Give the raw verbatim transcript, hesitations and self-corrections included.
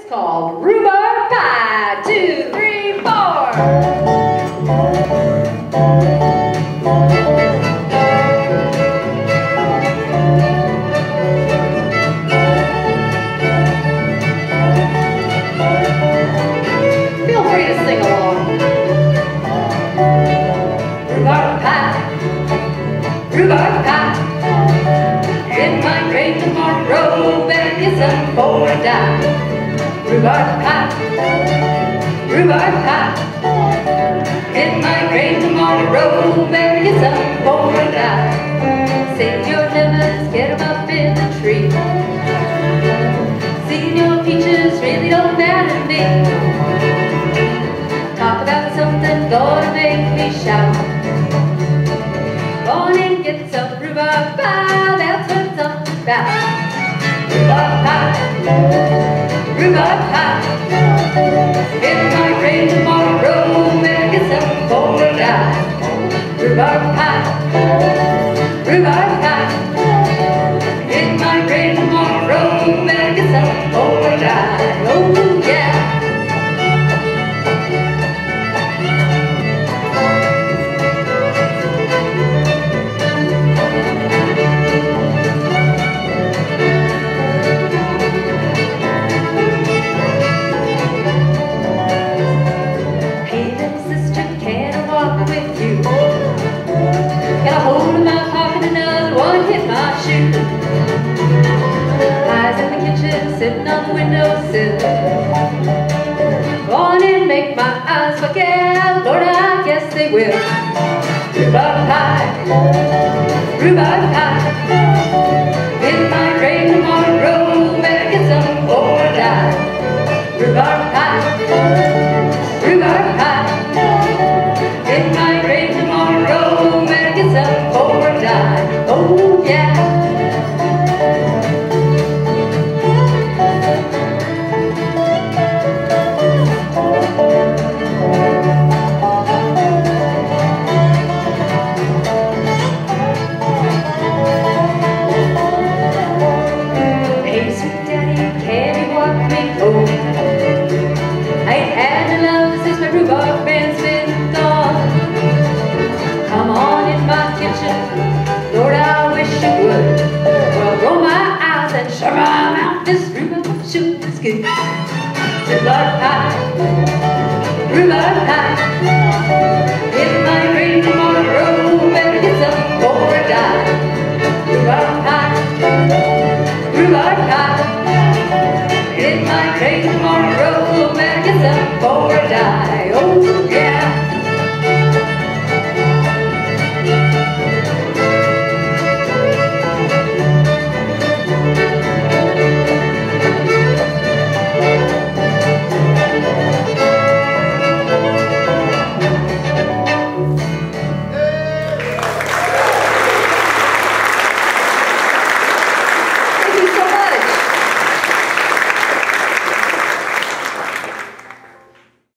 called Rhubarb Pie. Two, three, four. Feel free to sing along. Rhubarb pie, rhubarb pie. In my grave tomorrow, better get some for a dime. Rhubarb pie, rhubarb pie. In my grave tomorrow, better get some for a dime. Save your lemons, get them up in the tree. Seeing peaches really don't matter to me. Talk about something gonna make me shout. Go on and get some rhubarb pie, that's what it's all about. Rhubarb pie, rhubarb pie. In my grave tomorrow, better get some for a dime. Rhubarb pie, rhubarb pie. In my grave tomorrow, better get some for a dime. Oh yeah. Sitting on the windowsill. Go on and make my eyes forget. Lord, I guess they will. Rhubarb pie, rhubarb pie. In my grave tomorrow, better get some for a dime. Rhubarb pie, rhubarb pie. In my grave tomorrow, better get some for a dime. Oh yeah. Rhubarb pie, rhubarb pie. In my grave tomorrow, better get some for a dime. Rhubarb pie, rhubarb pie. In my grave tomorrow, better get some for a dime. Oh.